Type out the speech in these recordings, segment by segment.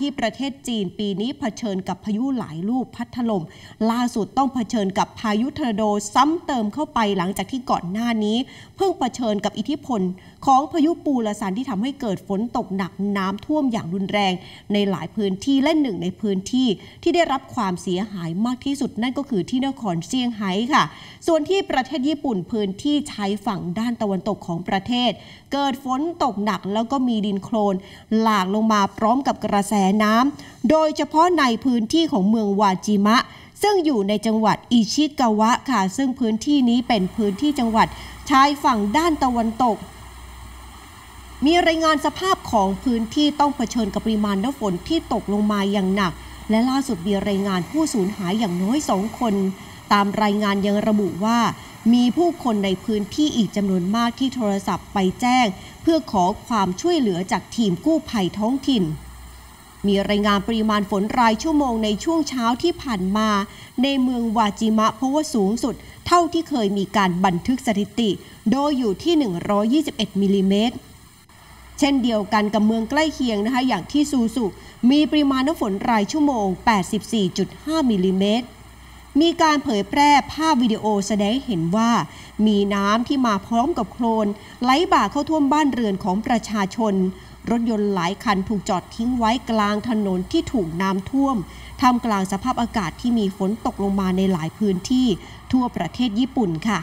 ที่ประเทศจีนปีนี้เผชิญกับพายุหลายลูกพัดถล่มล่าสุดต้องเผชิญกับพายุทอร์นาโดซ้ำเติมเข้าไปหลังจากที่ก่อนหน้านี้เพิ่งเผชิญกับอิทธิพลของพายุปูละซันที่ทำให้เกิดฝนตกหนักน้ำท่วมอย่างรุนแรงในหลายพื้นที่และหนึ่งในพื้นที่ที่ได้รับความเสียหายมากที่สุดนั่นก็คือที่นครเซี่ยงไฮ้ค่ะส่วนที่ประเทศญี่ปุ่นพื้นที่ชายฝั่งด้านตะวันตกของประเทศเกิดฝนตกหนักแล้วก็มีดินโคลนหลากลงมาพร้อมกับกระแสน้ำโดยเฉพาะในพื้นที่ของเมืองวาจิมะซึ่งอยู่ในจังหวัดอิชิกาวะค่ะซึ่งพื้นที่นี้เป็นพื้นที่จังหวัดชายฝั่งด้านตะวันตกมีรายงานสภาพของพื้นที่ต้องเผชิญกับปริมาณน้ำฝนที่ตกลงมาอย่างหนักและล่าสุดมีรายงานผู้สูญหายอย่างน้อย2 คนตามรายงานยังระบุว่ามีผู้คนในพื้นที่อีกจำนวนมากที่โทรศัพท์ไปแจ้งเพื่อขอความช่วยเหลือจากทีมกู้ภัยท้องถิ่นมีรายงานปริมาณฝนรายชั่วโมงในช่วงเช้าที่ผ่านมาในเมืองวาจิมะเพราะว่าสูงสุดเท่าที่เคยมีการบันทึกสถิติโดยอยู่ที่121มิลลิเมตรเช่นเดียวกันกับเมืองใกล้เคียงนะคะอย่างที่ซูซุมีปริมาณน้ำฝนรายชั่วโมง 84.5 มิลลิเมตรมีการเผยแพร่ภาพวิดีโอแสดงให้เห็นว่ามีน้ำที่มาพร้อมกับโคลนไหลบ่าเข้าท่วมบ้านเรือนของประชาชนรถยนต์หลายคันถูกจอดทิ้งไว้กลางถนนที่ถูกน้ำท่วมท่ามกลางสภาพอากาศที่มีฝนตกลงมาในหลายพื้นที่ทั่วประเทศญี่ปุ่นค่ะ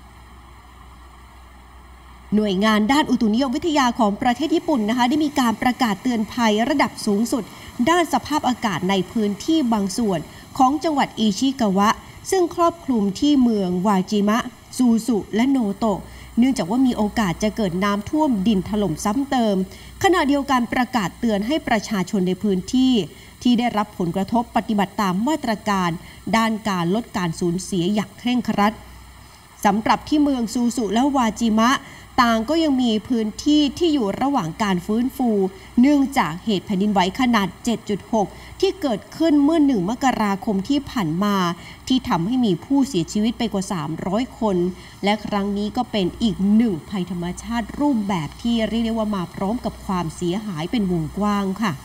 หน่วยงานด้านอุตุนิยมวิทยาของประเทศญี่ปุ่นนะคะได้มีการประกาศเตือนภัยระดับสูงสุดด้านสภาพอากาศในพื้นที่บางส่วนของจังหวัดอิชิกาวะซึ่งครอบคลุมที่เมืองวาจิมะซูซุและโนโตะเนื่องจากว่ามีโอกาสจะเกิดน้ำท่วมดินถล่มซ้ำเติมขณะเดียวกันประกาศเตือนให้ประชาชนในพื้นที่ที่ได้รับผลกระทบปฏิบัติตามมาตรการด้านการลดการสูญเสียอย่างเคร่งครัดสำหรับที่เมืองซูซุและวาจิมะต่างก็ยังมีพื้นที่ที่อยู่ระหว่างการฟื้นฟูเนื่องจากเหตุแผ่นดินไหวขนาด 7.6 ที่เกิดขึ้นเมื่อ1 มกราคมที่ผ่านมาที่ทำให้มีผู้เสียชีวิตไปกว่า300 คนและครั้งนี้ก็เป็นอีก1ภัยธรรมชาติรูปแบบที่เรียกได้ว่ามาพร้อมกับความเสียหายเป็นวงกว้างค่ะ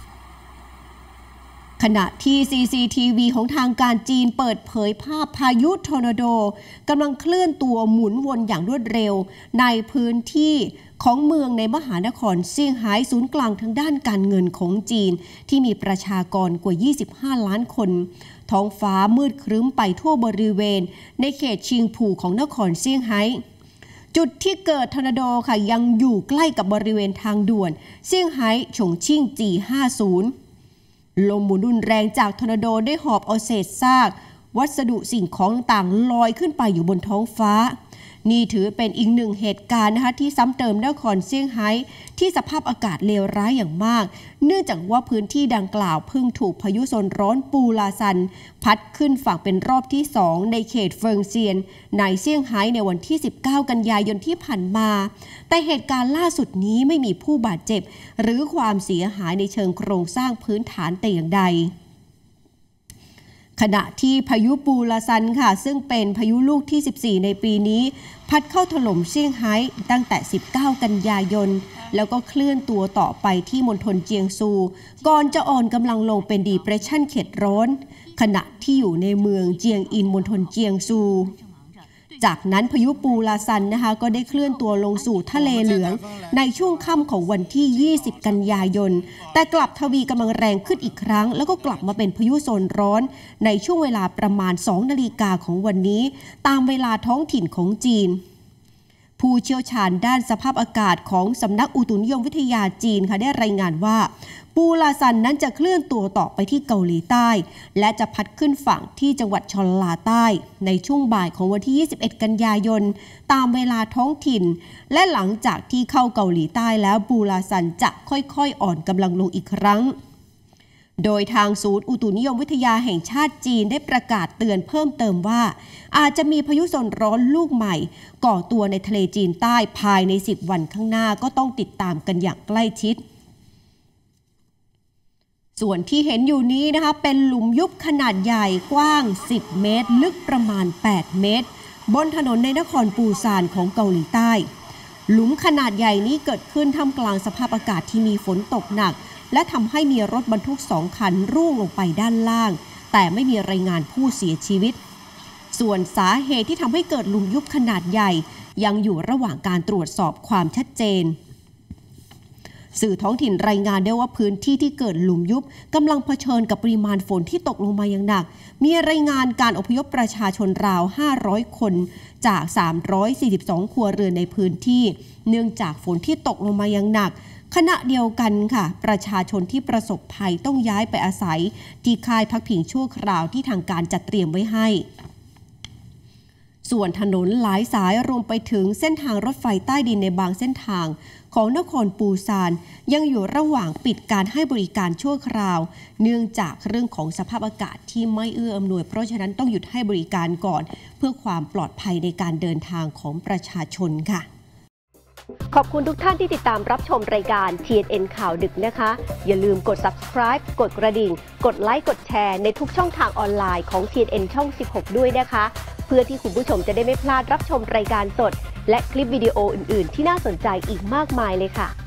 ขณะที่ CCTV ของทางการจีนเปิดเผยภาพพายุทอร์นาโดกำลังเคลื่อนตัวหมุนวนอย่างรวดเร็วในพื้นที่ของเมืองในมหานครเซี่ยงไฮ้ศูนย์กลางทางด้านการเงินของจีนที่มีประชากรกว่า25 ล้านคนท้องฟ้ามืดครึ้มไปทั่วบริเวณในเขตชิงผู่ของนครเซี่ยงไฮ้จุดที่เกิดทอร์นาโดค่ะยังอยู่ใกล้กับบริเวณทางด่วนเซี่ยงไฮ้ฉงชิ่งจี50ลมหมุนรุนแรงจากทอร์นาโดได้หอบเอาเศษซากวัสดุสิ่งของต่างลอยขึ้นไปอยู่บนท้องฟ้านี่ถือเป็นอีกหนึ่งเหตุการณ์นะคะที่ซ้ำเติมนครเซี่ยงไฮ้ที่สภาพอากาศเลวร้ายอย่างมากเนื่องจากว่าพื้นที่ดังกล่าวเพิ่งถูกพายุโซนร้อนปูลาซันพัดขึ้นฝั่งเป็นรอบที่2ในเขตเฟิงเซียนในเซี่ยงไฮ้ในวันที่19 กันยายนที่ผ่านมาแต่เหตุการณ์ล่าสุดนี้ไม่มีผู้บาดเจ็บหรือความเสียหายในเชิงโครงสร้างพื้นฐานแต่อย่างใดขณะที่พายุปูลาซันค่ะซึ่งเป็นพายุลูกที่14ในปีนี้พัดเข้าถล่มเซี่ยงไฮ้ตั้งแต่19 กันยายนแล้วก็เคลื่อนตัวต่อไปที่มณฑลเจียงซูก่อนจะอ่อนกำลังลงเป็นดีเพรสชั่นเขตร้อนขณะที่อยู่ในเมืองเจียงอินมณฑลเจียงซูจากนั้นพายุปูลาซันนะคะก็ได้เคลื่อนตัวลงสู่ทะเลเหลืองในช่วงค่ำของวันที่20 กันยายนแต่กลับทวีกำลังแรงขึ้นอีกครั้งแล้วก็กลับมาเป็นพายุโซนร้อนในช่วงเวลาประมาณ 2 นาฬิกาของวันนี้ตามเวลาท้องถิ่นของจีนผู้เชี่ยวชาญด้านสภาพอากาศของสำนักอุตุนิยมวิทยาจีนค่ะได้รายงานว่าปูลาซันนั้นจะเคลื่อนตัวต่อไปที่เกาหลีใต้และจะพัดขึ้นฝั่งที่จังหวัดชอนลาใต้ในช่วงบ่ายของวันที่21 กันยายนตามเวลาท้องถิ่นและหลังจากที่เข้าเกาหลีใต้แล้วปูลาซันจะค่อยๆอ่อนกำลังลงอีกครั้งโดยทางศูนย์อุตุนิยมวิทยาแห่งชาติจีนได้ประกาศเตือนเพิ่มเติมว่าอาจจะมีพายุโซนร้อนลูกใหม่ก่อตัวในทะเลจีนใต้ภายใน10 วันข้างหน้าก็ต้องติดตามกันอย่างใกล้ชิดส่วนที่เห็นอยู่นี้นะคะเป็นหลุมยุบขนาดใหญ่กว้าง10 เมตรลึกประมาณ8 เมตรบนถนนในนครปูซานของเกาหลีใต้หลุมขนาดใหญ่นี้เกิดขึ้นท่ามกลางสภาพอากาศที่มีฝนตกหนักและทำให้มีรถบรรทุก2 คันร่วงลงไปด้านล่างแต่ไม่มีรายงานผู้เสียชีวิตส่วนสาเหตุที่ทำให้เกิดหลุมยุบขนาดใหญ่ยังอยู่ระหว่างการตรวจสอบความชัดเจนสื่อท้องถิ่นรายงานได้ว่าพื้นที่ที่เกิดหลุมยุบกำลังเผชิญกับปริมาณฝนที่ตกลงมาอย่างหนักมีรายงานการอพยพประชาชนราว500 คนจาก342 ครัวเรือนในพื้นที่เนื่องจากฝนที่ตกลงมาอย่างหนักขณะเดียวกันค่ะประชาชนที่ประสบภัยต้องย้ายไปอาศัยที่ค่ายพักพิงชั่วคราวที่ทางการจัดเตรียมไว้ให้ส่วนถนนหลายสายรวมไปถึงเส้นทางรถไฟใต้ดินในบางเส้นทางของนครปูซานยังอยู่ระหว่างปิดการให้บริการชั่วคราวเนื่องจากเรื่องของสภาพอากาศที่ไม่เอื้ออำนวยเพราะฉะนั้นต้องหยุดให้บริการก่อนเพื่อความปลอดภัยในการเดินทางของประชาชนค่ะขอบคุณทุกท่านที่ติดตามรับชมรายการ TNN ข่าวดึกนะคะอย่าลืมกด subscribe กดกระดิ่งกดไลค์กดแชร์ในทุกช่องทางออนไลน์ของ TNN ช่อง 16 ด้วยนะคะเพื่อที่คุณผู้ชมจะได้ไม่พลาดรับชมรายการสดและคลิปวิดีโออื่นๆที่น่าสนใจอีกมากมายเลยค่ะ